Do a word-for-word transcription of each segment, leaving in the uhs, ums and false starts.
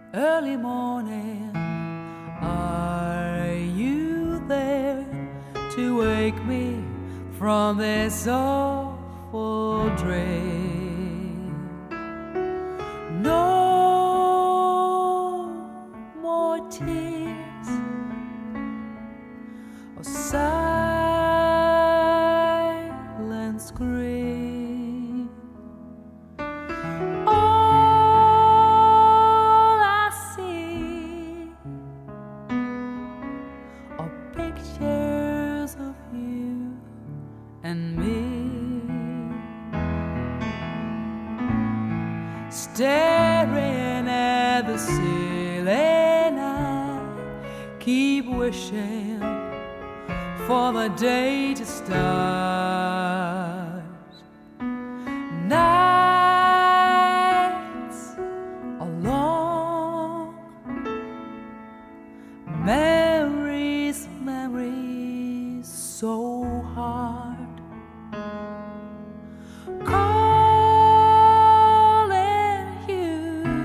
Early morning, are you there to wake me from this awful dream? No more tears or silent scream. All I see are pictures of you and me, staring at the ceiling. I keep wishing for the day to start. Nights are long, memories, memories so hard. Calling you,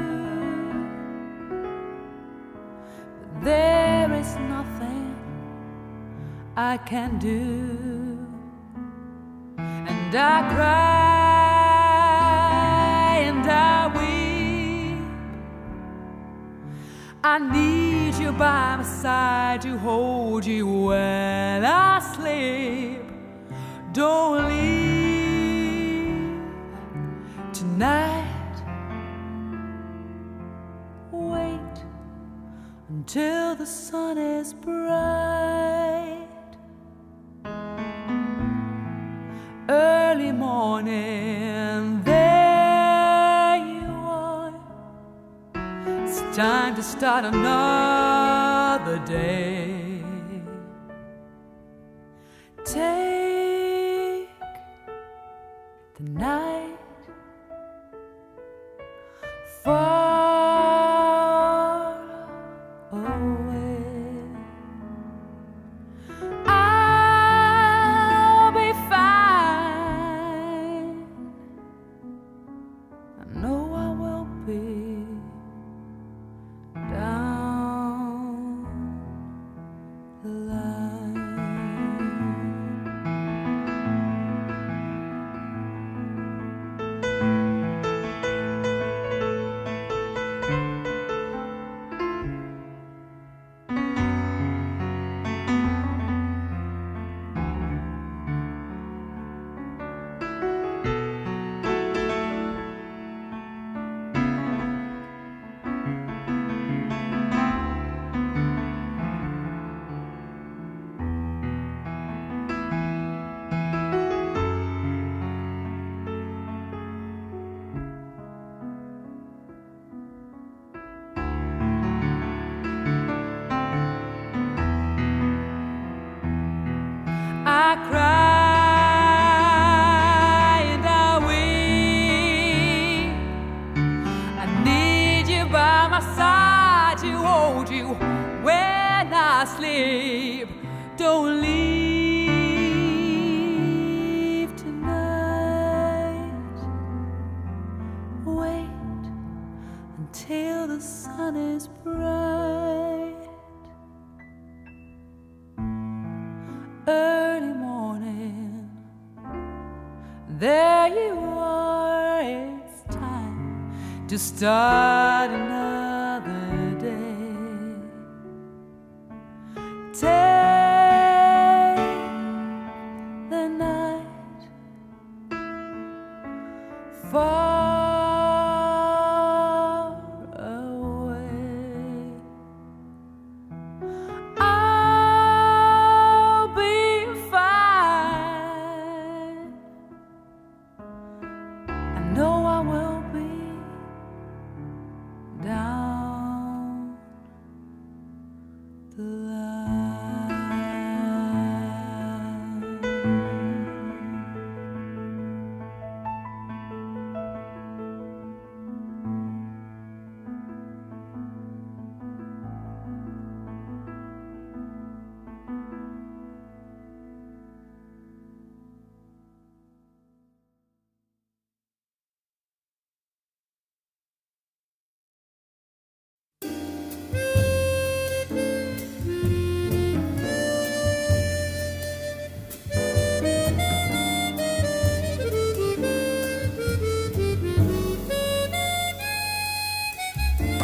but there is nothing I can do, and I cry and I weep. I need you by my side to hold you when I sleep. Don't leave tonight. Wait until the sun is bright. Early morning, there you are. It's time to start another day. Take the night far away. I'll be fine. I know I will be down the line. I cry and I weep. I need you by my side to hold you when I sleep. Don't leave tonight. Wait until the sun is bright. Early morning, there you are. It's time to start another day. Take the night far away. I'll be fine. I know I will be down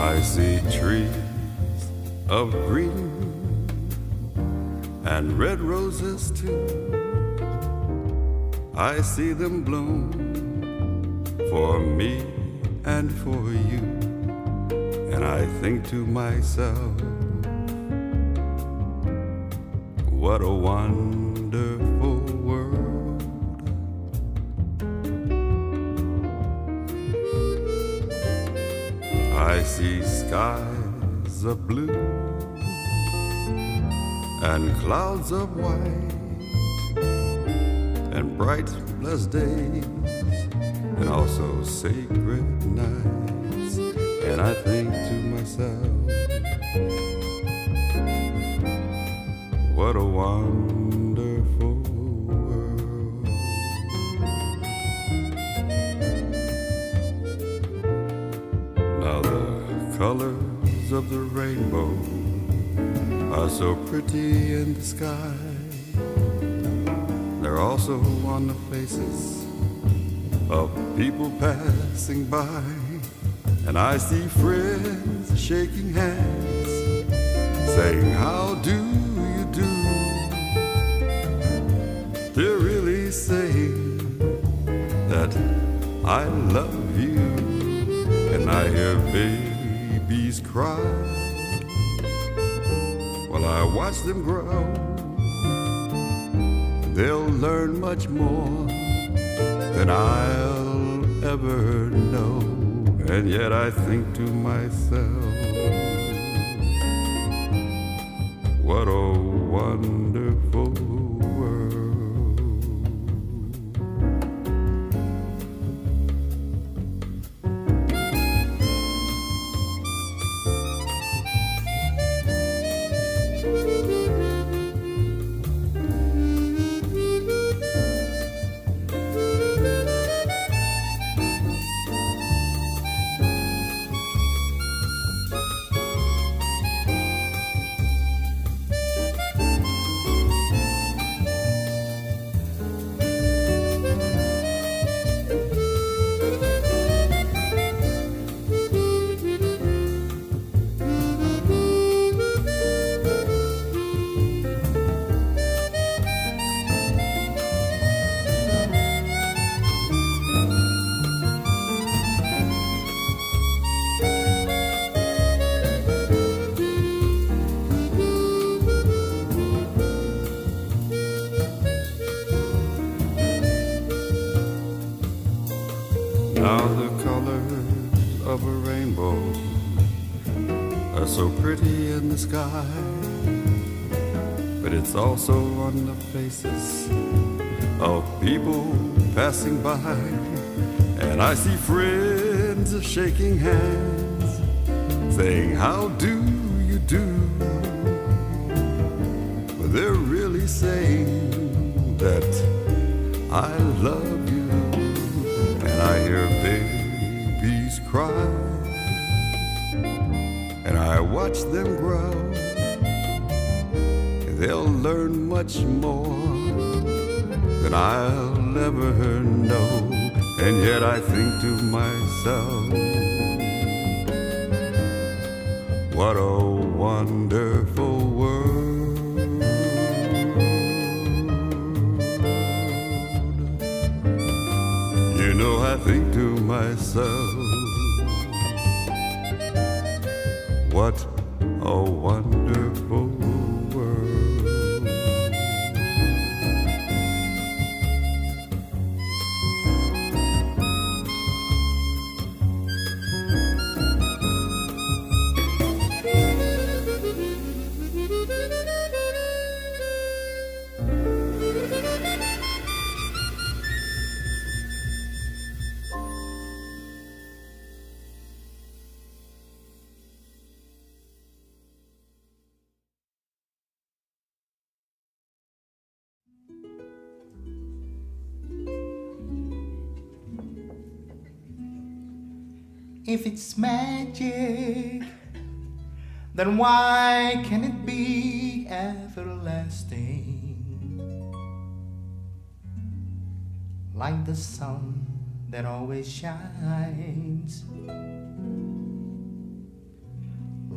I see trees of green and red roses too. I see them bloom for me and for you. And I think to myself, what a wonderful world. I see skies of blue and clouds of white and bright blessed days and also sacred nights. And I think to myself, what a wonderful world. Now the colors of the rainbow are so pretty in the sky. They're also on the faces of people passing by. And I see friends shaking hands, saying, how do you do? They're really saying that I love you. And I hear babies cry while I watch them grow. They'll learn much more than I'll ever know. And yet I think to myself, what a wonderful world. Now the colors of a rainbow are so pretty in the sky, but it's also on the faces of people passing by. And I see friends shaking hands, saying, how do you do? But they're really saying that I love you. And I hear babies cry, and I watch them grow. They'll learn much more than I'll ever know. And yet I think to myself, what a wonderful world. You know, I think to myself, what a wonderful world. If it's magic, then why can it be everlasting? Like the sun that always shines.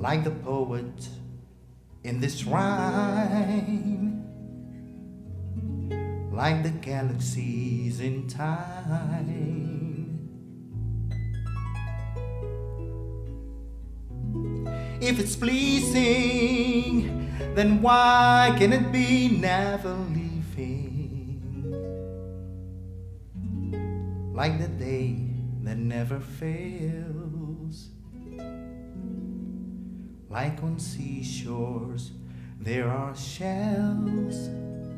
like the poet in this rhyme, like the galaxies in time. If it's pleasing, then why can it be never leaving? Like the day that never fails, like on seashores there are shells,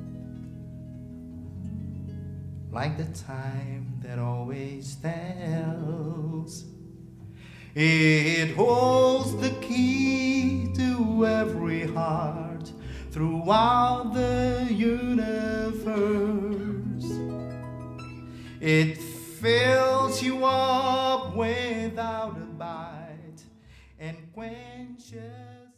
like the time that always tells. It holds the key to every heart throughout the universe. It fills you up without a bite and quenches